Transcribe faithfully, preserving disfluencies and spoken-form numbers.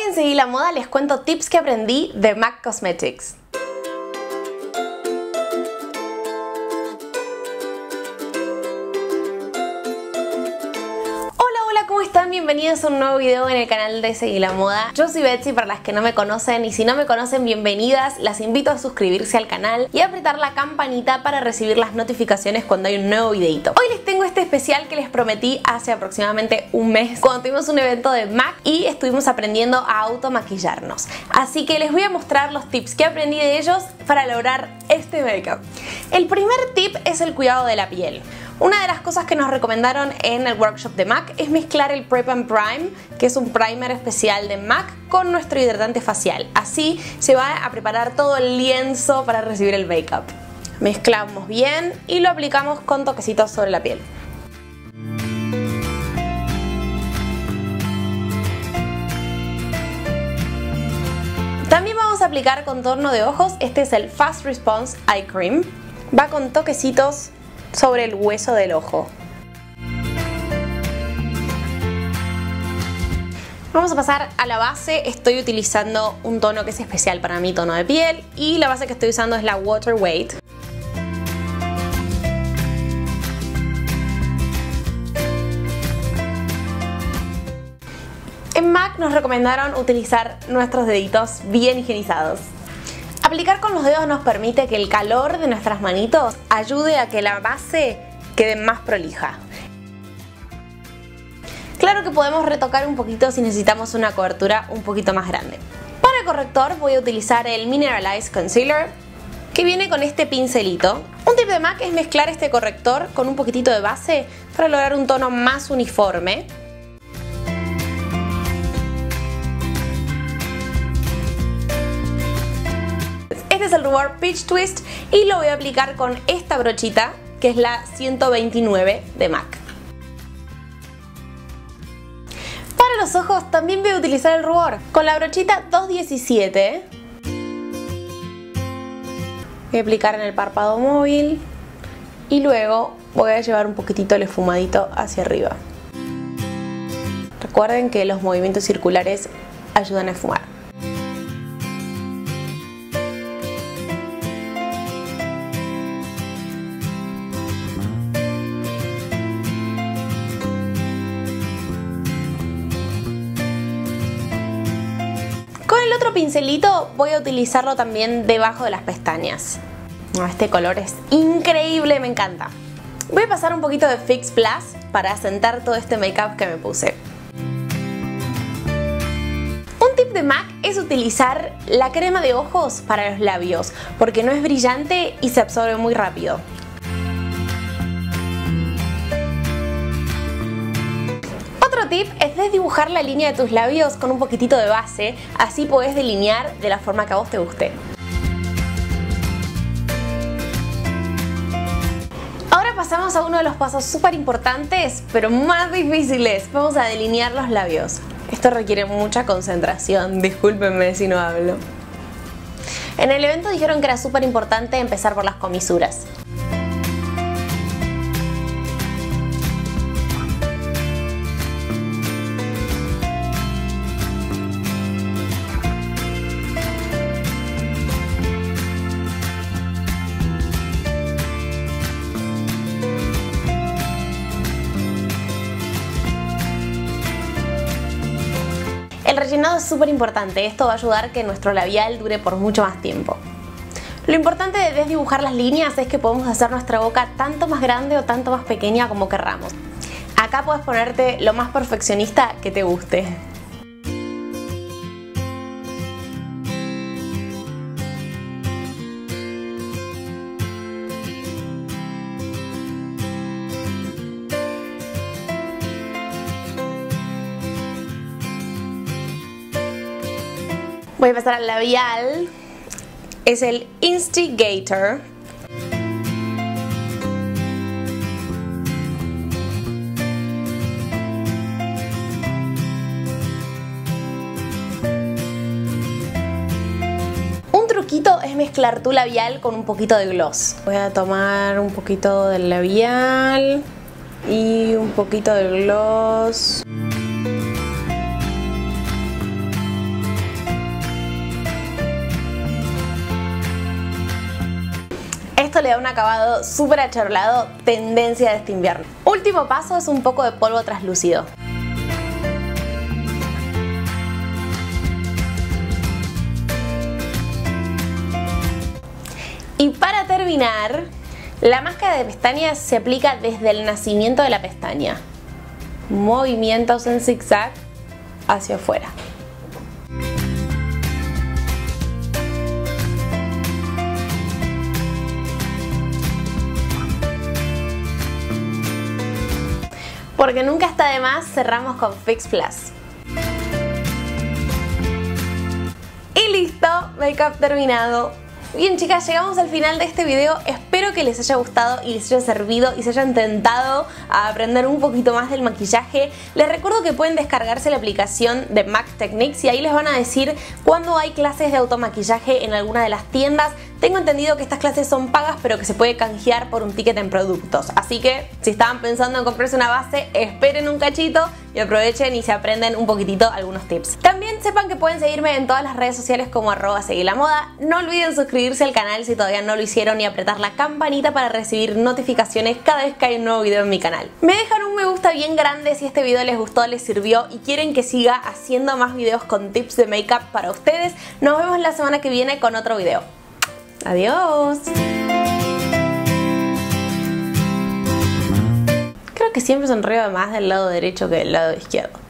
en Seguí la Moda les cuento tips que aprendí de MAC Cosmetics. ¿Cómo están? Bienvenidos a un nuevo video en el canal de Seguí la Moda. Yo soy Betsy, para las que no me conocen, y si no me conocen, bienvenidas. Las invito a suscribirse al canal y a apretar la campanita para recibir las notificaciones cuando hay un nuevo videito. Hoy les tengo este especial que les prometí hace aproximadamente un mes, cuando tuvimos un evento de MAC y estuvimos aprendiendo a automaquillarnos. Así que les voy a mostrar los tips que aprendí de ellos para lograr este make-up. El primer tip es el cuidado de la piel. Una de las cosas que nos recomendaron en el workshop de MAC es mezclar el Prep and Prime, que es un primer especial de MAC, con nuestro hidratante facial. Así se va a preparar todo el lienzo para recibir el make-up. Mezclamos bien y lo aplicamos con toquecitos sobre la piel. También vamos a aplicar contorno de ojos. Este es el Fast Response Eye Cream. Va con toquecitos sobre el hueso del ojo. Vamos a pasar a la base. Estoy utilizando un tono que es especial para mi tono de piel y la base que estoy usando es la Water Weight. En MAC nos recomendaron utilizar nuestros deditos bien higienizados. Aplicar con los dedos nos permite que el calor de nuestras manitos ayude a que la base quede más prolija. Claro que podemos retocar un poquito si necesitamos una cobertura un poquito más grande. Para el corrector voy a utilizar el Mineralized Concealer, que viene con este pincelito. Un tip de MAC es mezclar este corrector con un poquitito de base para lograr un tono más uniforme. Este es el rubor Peach Twist y lo voy a aplicar con esta brochita, que es la ciento veintinueve de MAC. Para los ojos también voy a utilizar el rubor con la brochita doscientos diecisiete. Voy a aplicar en el párpado móvil y luego voy a llevar un poquitito el esfumadito hacia arriba. Recuerden que los movimientos circulares ayudan a esfumar. El otro pincelito voy a utilizarlo también debajo de las pestañas. Este color es increíble, me encanta. Voy a pasar un poquito de Fix Plus para asentar todo este make-up que me puse. Un tip de MAC es utilizar la crema de ojos para los labios, porque no es brillante y se absorbe muy rápido. Otro tip es desdibujar la línea de tus labios con un poquitito de base, así podés delinear de la forma que a vos te guste. Ahora pasamos a uno de los pasos súper importantes, pero más difíciles. Vamos a delinear los labios. Esto requiere mucha concentración, discúlpenme si no hablo. En el evento dijeron que era súper importante empezar por las comisuras. El rellenado es súper importante, esto va a ayudar a que nuestro labial dure por mucho más tiempo. Lo importante de desdibujar las líneas es que podemos hacer nuestra boca tanto más grande o tanto más pequeña como querramos. Acá puedes ponerte lo más perfeccionista que te guste. Voy a pasar al labial. Es el Instigator. Un truquito es mezclar tu labial con un poquito de gloss. Voy a tomar un poquito del labial y un poquito de gloss. le da un acabado súper acharolado, tendencia de este invierno. Último paso es un poco de polvo translúcido. Y para terminar, la máscara de pestañas se aplica desde el nacimiento de la pestaña. Movimientos en zigzag hacia afuera. Porque nunca está de más, cerramos con Fix Plus. Y listo, make-up terminado. Bien chicas, llegamos al final de este video, espero que les haya gustado y les haya servido y se hayan tentado a aprender un poquito más del maquillaje. Les recuerdo que pueden descargarse la aplicación de MAC Techniques y ahí les van a decir cuando hay clases de automaquillaje en alguna de las tiendas. Tengo entendido que estas clases son pagas pero que se puede canjear por un ticket en productos, así que si estaban pensando en comprarse una base, esperen un cachito y aprovechen y se aprenden un poquitito algunos tips. También sepan que pueden seguirme en todas las redes sociales como arroba seguilamoda. No olviden suscribirse al canal si todavía no lo hicieron y apretar la campanita para recibir notificaciones cada vez que hay un nuevo video en mi canal. Me dejan un me gusta bien grande si este video les gustó, les sirvió y quieren que siga haciendo más videos con tips de make-up para ustedes. Nos vemos la semana que viene con otro video. Adiós. Creo que siempre sonrío más del lado derecho que del lado izquierdo.